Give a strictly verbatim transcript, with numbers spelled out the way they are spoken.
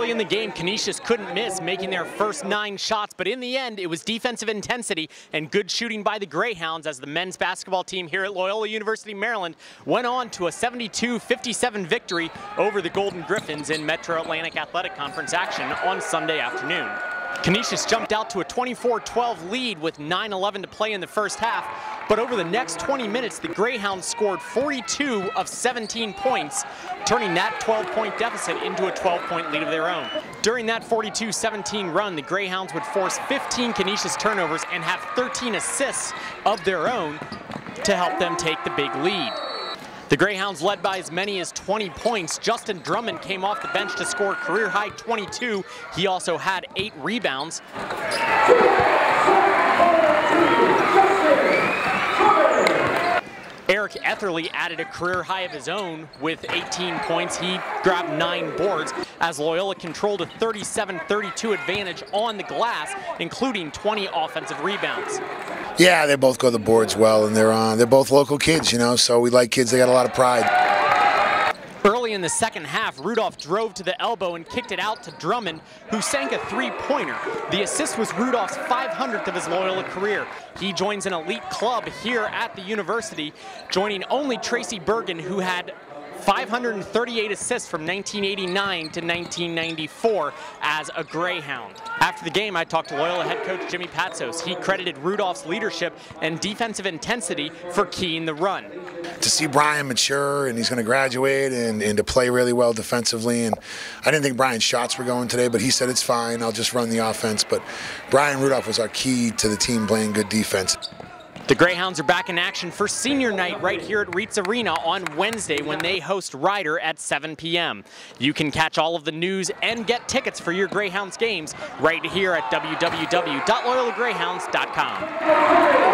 Early in the game, Canisius couldn't miss, making their first nine shots, but in the end, it was defensive intensity and good shooting by the Greyhounds as the men's basketball team here at Loyola University Maryland went on to a seventy-two fifty-seven victory over the Golden Griffins in Metro Atlantic Athletic Conference action on Sunday afternoon. Canisius jumped out to a twenty-four twelve lead with nine eleven to play in the first half, but over the next twenty minutes, the Greyhounds scored forty-two of seventeen points, turning that twelve point deficit into a twelve point lead of their own. During that forty-two seventeen run, the Greyhounds would force fifteen Canisius turnovers and have thirteen assists of their own to help them take the big lead. The Greyhounds led by as many as twenty points. Justin Drummond came off the bench to score career-high twenty-two. He also had eight rebounds. Eric Etherly added a career high of his own with eighteen points. He grabbed nine boards as Loyola controlled a thirty-seven thirty-two advantage on the glass, including twenty offensive rebounds. Yeah, they both go the boards well, and they're uh, they're both local kids, you know, so we like kids. They got a lot of pride. Early in the second half, Rudolph drove to the elbow and kicked it out to Drummond, who sank a three-pointer. The assist was Rudolph's five hundredth of his Loyola career. He joins an elite club here at the university, joining only Tracy Bergen, who had five hundred thirty-eight assists from nineteen eighty-nine to nineteen ninety-four as a Greyhound. After the game, I talked to Loyola head coach Jimmy Patsos. He credited Rudolph's leadership and defensive intensity for keying the run. To see Brian mature, and he's going to graduate, and, and to play really well defensively. And I didn't think Brian's shots were going today, but he said it's fine, I'll just run the offense. But Brian Rudolph was our key to the team playing good defense. The Greyhounds are back in action for senior night right here at Reitz Arena on Wednesday when they host Ryder at seven p m You can catch all of the news and get tickets for your Greyhounds games right here at w w w dot loyola greyhounds dot com.